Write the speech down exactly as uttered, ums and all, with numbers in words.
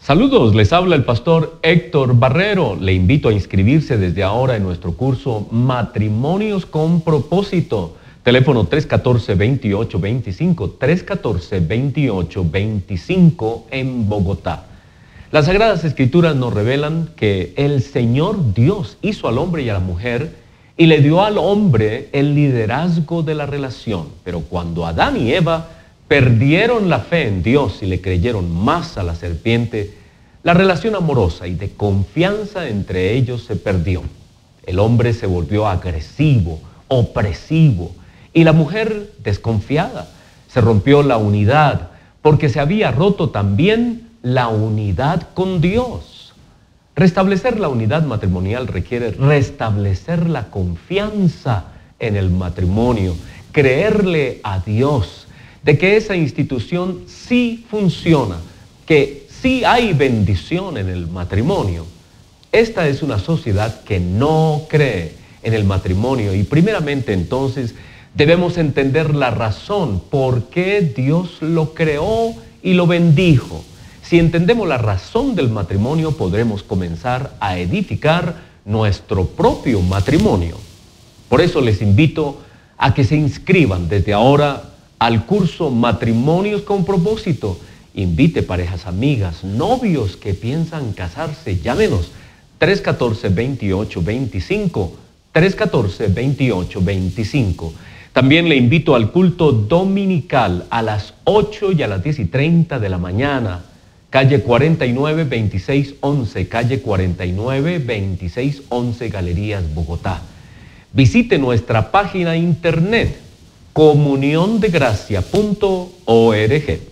Saludos, les habla el pastor Héctor Barrero. Le invito a inscribirse desde ahora en nuestro curso Matrimonios con Propósito. Teléfono tres uno cuatro, dos ocho dos cinco, tres uno cuatro, dos ocho dos cinco en Bogotá. Las Sagradas Escrituras nos revelan que el Señor Dios hizo al hombre y a la mujer y le dio al hombre el liderazgo de la relación. Pero cuando Adán y Eva perdieron la fe en Dios y le creyeron más a la serpiente, la relación amorosa y de confianza entre ellos se perdió. El hombre se volvió agresivo, opresivo, y la mujer desconfiada. Se rompió la unidad porque se había roto también la unidad con Dios. Restablecer la unidad matrimonial requiere restablecer la confianza en el matrimonio, creerle a Dios de que esa institución sí funciona, que sí hay bendición en el matrimonio. Esta es una sociedad que no cree en el matrimonio y primeramente entonces debemos entender la razón por qué Dios lo creó y lo bendijo. Si entendemos la razón del matrimonio, podremos comenzar a edificar nuestro propio matrimonio. Por eso les invito a que se inscriban desde ahora al curso Matrimonios con Propósito. Invite parejas amigas, novios que piensan casarse. Llámenos tres uno cuatro, dos ocho dos cinco, tres uno cuatro, dos ocho dos cinco. También le invito al culto dominical a las ocho y a las diez y treinta de la mañana. Calle cuarenta y nueve, veintiséis once, calle cuarenta y nueve, veintiséis once, Galerías, Bogotá. Visite nuestra página internet comunión de gracia punto org.